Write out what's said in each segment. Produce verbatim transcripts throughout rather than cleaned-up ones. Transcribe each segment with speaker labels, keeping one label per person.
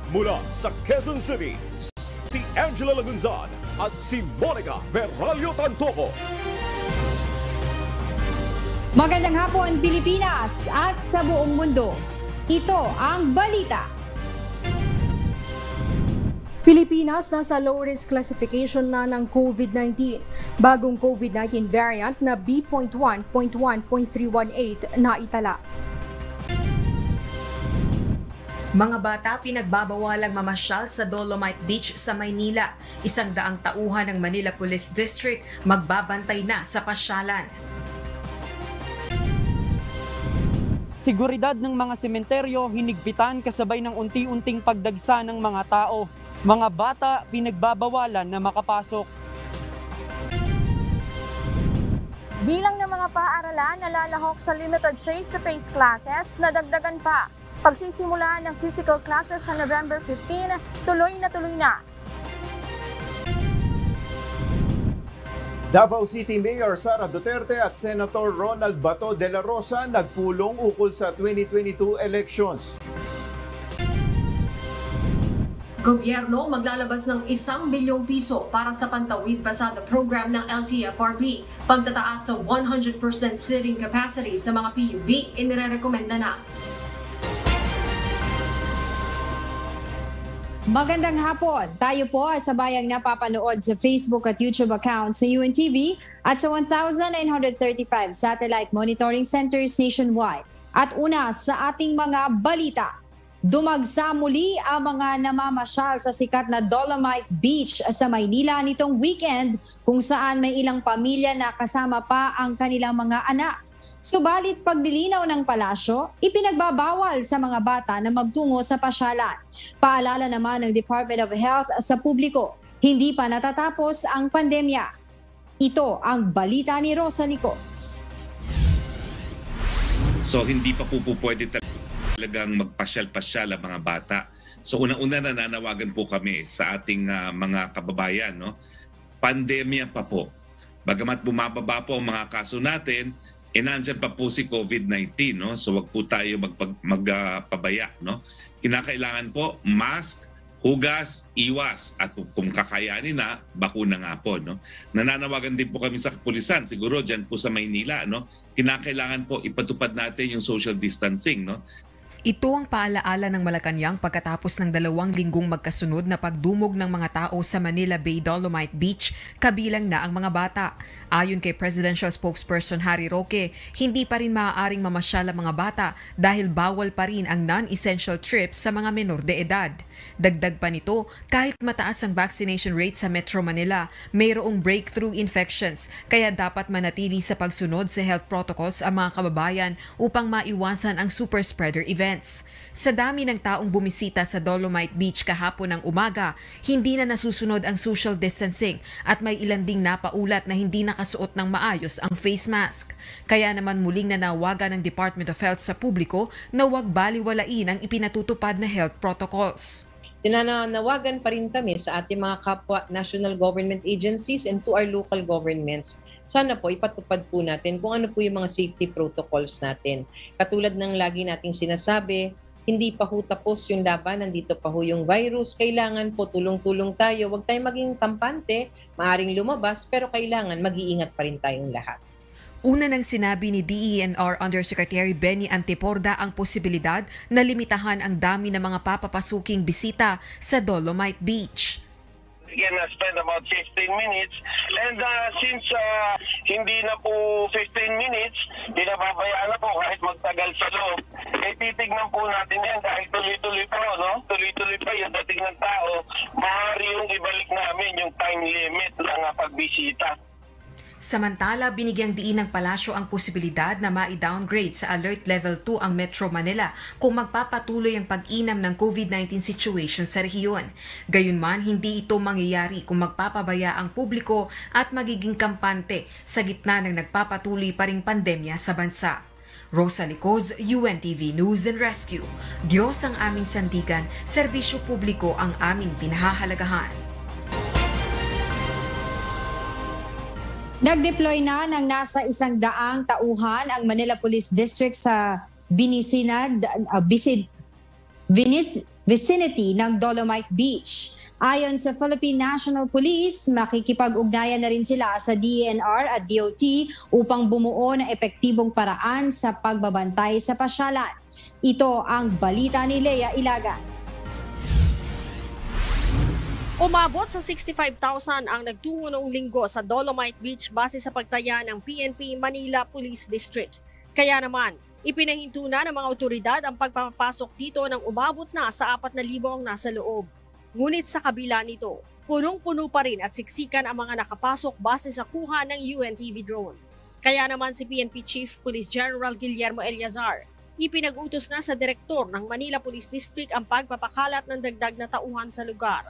Speaker 1: Mula sa Quezon City, si Angela Lagunzan at si Monica Verralio Tantoco.
Speaker 2: Magandang hapon Pilipinas at sa buong mundo. Ito ang balita. Pilipinas nasa low-risk classification na ng COVID nineteen. Bagong COVID nineteen variant na B one one one three one eight na itala. Mga bata pinagbabawalang mamasyal sa Dolomite Beach sa Maynila. Isang daang tauhan ng Manila Police District magbabantay na sa pasyalan.
Speaker 3: Seguridad ng mga sementeryo hinigpitan kasabay ng unti-unting pagdagsa ng mga tao. Mga bata pinagbabawalan na makapasok.
Speaker 4: Bilang ng mga paaralan nalalahok sa limited face-to-face classes, nadagdagan pa. Pagsisimula ng physical classes sa November fifteen, tuloy na tuloy na.
Speaker 5: Davao City Mayor Sara Duterte at Senator Ronald Bato de la Rosa nagpulong ukol sa twenty twenty-two elections.
Speaker 6: Gobyerno maglalabas ng isang bilyong piso para sa pantawid pasada program ng L T F R B. Pagtataas sa one hundred percent seating capacity sa mga P U V inirekomenda na.
Speaker 2: Magandang hapon. Tayo po ay sabayang napapanood sa Facebook at YouTube account sa U N T V at sa one thousand nine hundred thirty-five satellite monitoring centers nationwide. At una sa ating mga balita. Dumagsa muli ang mga namamasyal sa sikat na Dolomite Beach sa Maynila nitong weekend kung saan may ilang pamilya na kasama pa ang kanilang mga anak. Subalit pagdilinaw ng palasyo, ipinagbabawal sa mga bata na magtungo sa pasyalan. Paalala naman ng Department of Health sa publiko, hindi pa natatapos ang pandemya. Ito ang balita ni Rosa Licos.
Speaker 7: So hindi pa po, po pwede talagang magpasyal-pasyal ang mga bata. So unang-una nananawagan po kami sa ating uh, mga kababayan, no? Pandemya pa po. Bagamat bumababa po ang mga kaso natin, e nandyan pa po si COVID nineteen, no? So wag po tayo magpabaya, uh, no? Kinakailangan po mask, hugas, iwas, at kung kakayanin na, bakuna nga po, no? Nananawagan din po kami sa kapulisan, siguro dyan po sa Maynila, no? Kinakailangan po ipatupad natin yung social distancing, no?
Speaker 8: Ito ang paalaala ng Malacanang pagkatapos ng dalawang linggong magkasunod na pagdumog ng mga tao sa Manila Bay Dolomite Beach, kabilang na ang mga bata. Ayon kay Presidential Spokesperson Harry Roque, hindi pa rin maaaring mamasyal ang mga bata dahil bawal pa rin ang non-essential trips sa mga menor de edad. Dagdag pa nito, kahit mataas ang vaccination rate sa Metro Manila, mayroong breakthrough infections, kaya dapat manatili sa pagsunod sa health protocols ang mga kababayan upang maiwasan ang super spreader events. Sa dami ng taong bumisita sa Dolomite Beach kahapon ng umaga, hindi na nasusunod ang social distancing at may ilan ding napaulat na hindi nakasuot ng maayos ang face mask. Kaya naman muling nanawagan ng Department of Health sa publiko na huwag baliwalain ang ipinatutupad na health protocols.
Speaker 9: Tinanawagan pa rin kami sa ating mga kapwa national government agencies and to our local governments. Sana po ipatupad po natin kung ano po yung mga safety protocols natin. Katulad ng lagi nating sinasabi, hindi pa ho tapos yung laban, nandito pa ho yung virus. Kailangan po tulong-tulong tayo. Huwag tayong maging kampante, maaring lumabas, pero kailangan mag-iingat pa rin tayong lahat.
Speaker 8: Una nang sinabi ni D E N R Undersecretary Benny Anteporda ang posibilidad na limitahan ang dami ng mga papapasuking bisita sa Dolomite Beach.
Speaker 10: We can uh, spend about fifteen minutes and uh, since uh, hindi na po fifteen minutes, pinababayaan na po kahit magtagal sa loob. Eh titignan po natin yan dahil tuloy-tuloy pa, no? Tuloy-tuloy pa yung dating ng tao. Maaari yung ibalik namin yung time limit ng uh, pagbisita.
Speaker 8: Samantala, binigyang diin ng palasyo ang posibilidad na ma-downgrade sa Alert Level two ang Metro Manila kung magpapatuloy ang pag-inam ng COVID nineteen situation sa rehiyon. Gayunman, hindi ito mangyayari kung magpapabaya ang publiko at magiging kampante sa gitna ng nagpapatuloy pa ring pandemya sa bansa. Rosa Licos, U N T V News and Rescue. Diyos ang aming sandigan, serbisyo publiko ang aming pinahahalagahan.
Speaker 2: Nag-deploy na ng nasa isang daang tauhan ang Manila Police District sa Binisinad, uh, Bisid, Vinis, vicinity ng Dolomite Beach. Ayon sa Philippine National Police, makikipag-ugnayan na rin sila sa D E N R at D O T upang bumuo ng epektibong paraan sa pagbabantay sa pasyalan. Ito ang balita ni Lea Ilagan.
Speaker 11: Umabot sa sixty-five thousand ang nagtungo noong linggo sa Dolomite Beach base sa pagtaya ng P N P Manila Police District. Kaya naman, ipinahinto na ng mga otoridad ang pagpapasok dito nang umabot na sa apat na libo ang nasa loob. Ngunit sa kabila nito, punong-puno pa rin at siksikan ang mga nakapasok base sa kuha ng U N T V drone. Kaya naman si P N P Chief Police General Guillermo Eleazar, ipinag-utos na sa direktor ng Manila Police District ang pagpapakalat ng dagdag na tauhan sa lugar.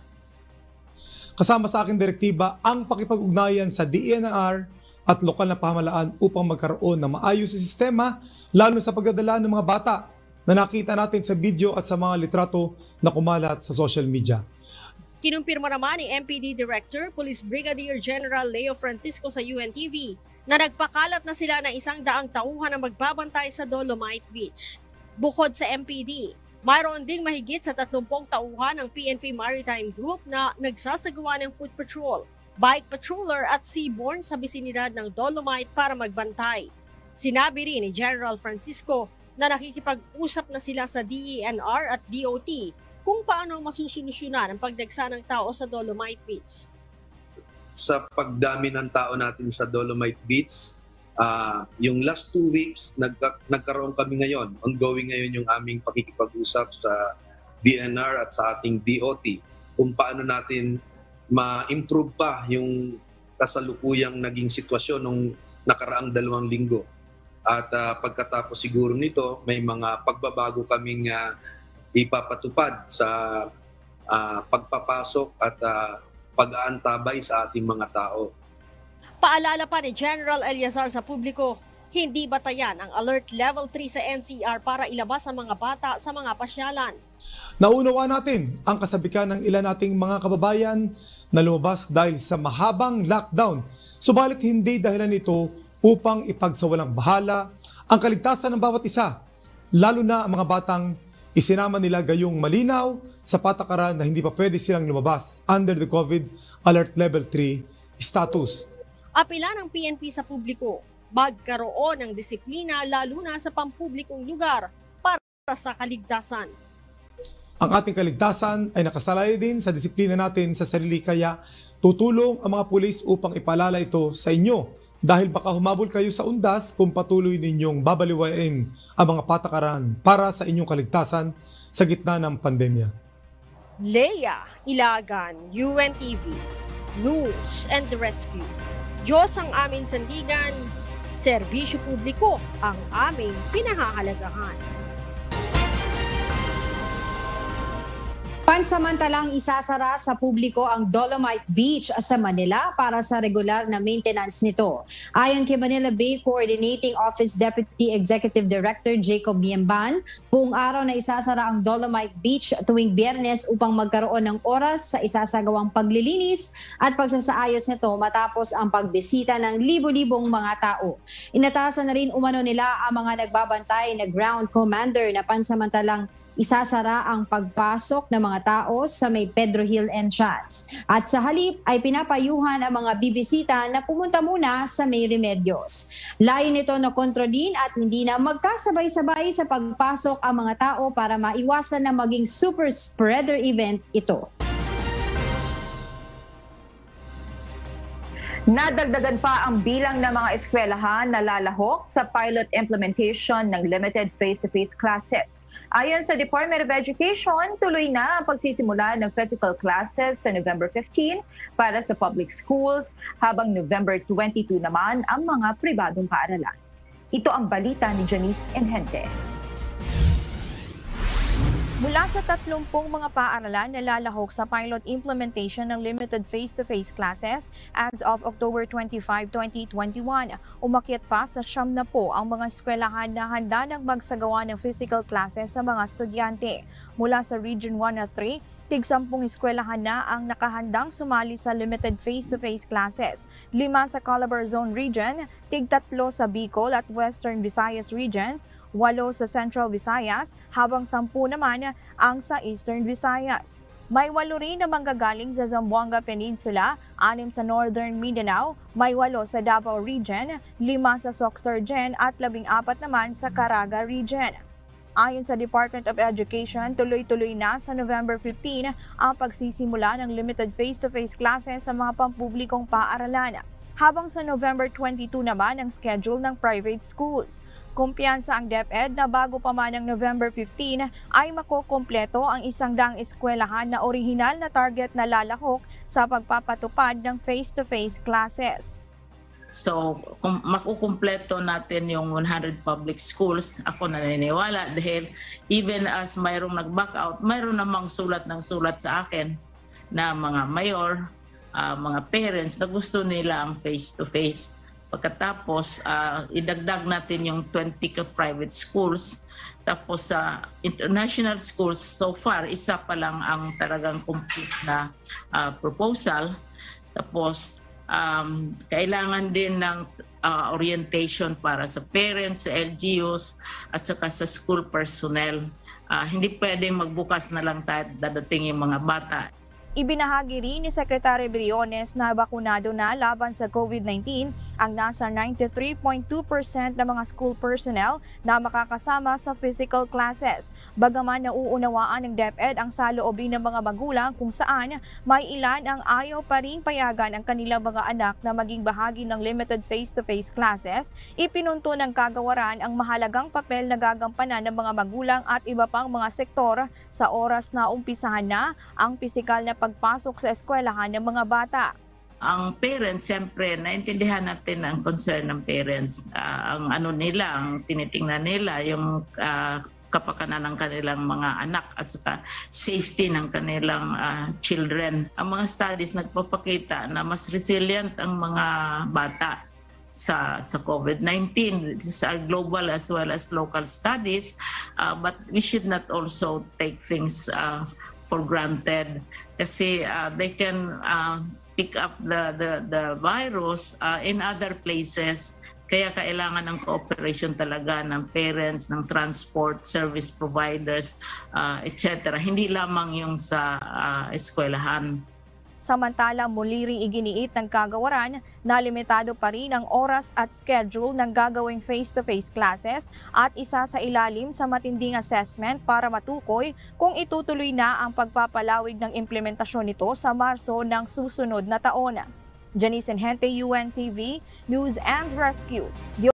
Speaker 12: Kasama sa aking direktiba ang pakipag-ugnayan sa D E N R at lokal na pamahalaan upang magkaroon ng maayos na sistema lalo sa pagdadala ng mga bata na nakita natin sa video at sa mga litrato na kumalat sa social media.
Speaker 11: Kinumpirma naman ni M P D Director Police Brigadier General Leo Francisco sa U N T V na nagpakalat na sila ng isang daang tauhan na magbabantay sa Dolomite Beach. Bukod sa M P D, mayroon ding mahigit sa tatlumpung tauhan ng P N P Maritime Group na nagsasagawa ng foot patrol, bike patroller at seaborne sa bisinidad ng Dolomite para magbantay. Sinabi rin ni General Francisco na nakikipag-usap na sila sa D E N R at D O T kung paano masusolusyonan ang pagdagsa ng tao sa Dolomite Beach.
Speaker 13: Sa pagdami ng tao natin sa Dolomite Beach, Uh, yung last two weeks, nagka, nagkaroon kami ngayon, ongoing ngayon yung aming pakikipag-usap sa D N R at sa ating D O T kung paano natin ma-improve pa yung kasalukuyang naging sitwasyon nung nakaraang dalawang linggo. At uh, pagkatapos siguro nito, may mga pagbabago kaming uh, ipapatupad sa uh, pagpapasok at uh, pag-aantabay sa ating mga tao.
Speaker 11: Paalala pa ni General Eleazar sa publiko, hindi batayan ang Alert Level three sa N C R para ilabas ang mga bata sa mga pasyalan.
Speaker 12: Naunawa natin ang kasabikan ng ilan nating mga kababayan na lumabas dahil sa mahabang lockdown. Subalit hindi dahilan ito upang ipagsawalang bahala ang kaligtasan ng bawat isa, lalo na ang mga batang isinama nila gayong malinaw sa patakaran na hindi pa pwede silang lumabas under the COVID Alert Level three status.
Speaker 11: Apela ng P N P sa publiko, magkaroon ng disiplina lalo na sa pampublikong lugar para sa kaligtasan.
Speaker 12: Ang ating kaligtasan ay nakasalalay din sa disiplina natin sa sarili, kaya tutulong ang mga pulis upang ipaalala ito sa inyo dahil baka humabol kayo sa undas kung patuloy ninyong babaliwain ang mga patakaran para sa inyong kaligtasan sa gitna ng pandemya.
Speaker 11: Lea Ilagan, U N T V, News and Rescue. Diyos ang aming sandigan, serbisyo publiko ang aming pinahahalagahan.
Speaker 2: Pansamantalang isasara sa publiko ang Dolomite Beach sa Manila para sa regular na maintenance nito. Ayon kay Manila Bay Coordinating Office Deputy Executive Director Jacob Miemban, buong araw na isasara ang Dolomite Beach tuwing Biyernes upang magkaroon ng oras sa isasagawang paglilinis at pagsasaayos nito matapos ang pagbisita ng libo-libong mga tao. Inatasan na rin umano nila ang mga nagbabantay na ground commander na pansamantalang isasara ang pagpasok ng mga tao sa may Pedro Hill entrance. At sa halip ay pinapayuhan ang mga bibisita na pumunta muna sa may Remedios. Layo nito na kontrolin at hindi na magkasabay-sabay sa pagpasok ang mga tao para maiwasan na maging super spreader event ito.
Speaker 14: Nadagdagan pa ang bilang ng mga eskwelahan na lalahok sa pilot implementation ng limited face-to-face classes. Ayon sa Department of Education, tuloy na ang pagsisimula ng physical classes sa November fifteenth para sa public schools, habang November twenty-two naman ang mga pribadong paaralan. Ito ang balita ni Janice Enhente.
Speaker 4: Mula sa tatlumpung mga paaralan na lalahok sa pilot implementation ng limited face-to-face classes as of October twenty-fifth, twenty twenty-one, umakyat pa sa siyam na po ang mga eskwelahan na handa ng magsagawa ng physical classes sa mga estudyante. Mula sa Region one at three, tig-sampung eskwelahan na ang nakahandang sumali sa limited face-to-face classes. Lima sa Calabar Zone Region, tig-tatlo sa Bicol at Western Visayas Regions, walo sa Central Visayas, habang sampu naman ang sa Eastern Visayas. May walo rin na manggagaling sa Zamboanga Peninsula, anim sa Northern Mindanao, may walo sa Davao Region, lima sa Sorsogon at labing apat naman sa Caraga Region. Ayon sa Department of Education, tuloy-tuloy na sa November fifteenth ang pagsisimula ng limited face-to-face classes sa mga pampublikong paaralan. Habang sa November twenty-two naman ang schedule ng private schools. Kumpiyansa ang DepEd na bago pa man ng November fifteenth ay makokompleto ang isang daang eskwelahan na orihinal na target na lalahok sa pagpapatupad ng face-to-face classes.
Speaker 15: So, kung makukumpleto natin yung one hundred public schools, ako naniniwala dahil even as mayroong nag-back out, mayroon namang sulat ng sulat sa akin na mga mayor, uh, mga parents na gusto nila ang face-to-face. Pagkatapos, uh, idagdag natin yung twenty private schools. Tapos sa uh, international schools, so far, isa pa lang ang talagang complete na uh, proposal. Tapos, Um, kailangan din ng uh, orientation para sa parents, sa L G Us at saka sa school personnel. Uh, hindi pwedeng magbukas na lang tayo dadating yung mga bata.
Speaker 4: Ibinahagi rin ni Secretary Briones na bakunado na laban sa COVID nineteen ang nasa ninety-three point two percent ng mga school personnel na makakasama sa physical classes. Bagaman nauunawaan ng DepEd ang saloobin ng mga magulang kung saan may ilan ang ayaw pa rin payagan ang kanilang mga anak na maging bahagi ng limited face-to-face classes, ipinunto ng kagawaran ang mahalagang papel na gagampanan ng mga magulang at iba pang mga sektor sa oras na umpisahan na ang pisikal na pagpasok sa eskwelahan ng mga bata.
Speaker 15: Ang parents, siyempre, naintindihan natin ang concern ng parents. Uh, ang ano nila, ang tinitingnan nila, yung uh, kapakanan ng kanilang mga anak at saka safety ng kanilang uh, children. Ang mga studies nagpapakita na mas resilient ang mga bata sa sa COVID nineteen. These are global as well as local studies, uh, but we should not also take things uh, for granted kasi uh, they can uh, pick up the the the virus uh, in other places. Kaya kailangan ng cooperation talaga ng parents, ng transport service providers, uh, et cetera. Hindi lamang yung sa uh, eskwelahan.
Speaker 4: Samantala, muli ring iginiit ng kagawaran na limitado pa rin ang oras at schedule ng gagawing face-to-face classes at isa sa ilalim sa matinding assessment para matukoy kung itutuloy na ang pagpapalawig ng implementasyon nito sa Marso ng susunod na taon. Janice Enhente, U N T V, News and Rescue.